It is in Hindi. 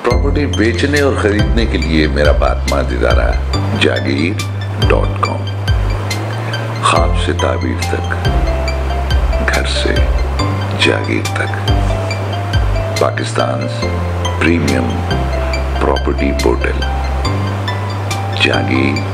प्रॉपर्टी बेचने और खरीदने के लिए मेरा बातमाद इदारा जागीर.com। ख्वाब से ताबीर तक, घर से जागीर तक, पाकिस्तान प्रीमियम प्रॉपर्टी पोर्टल जागीर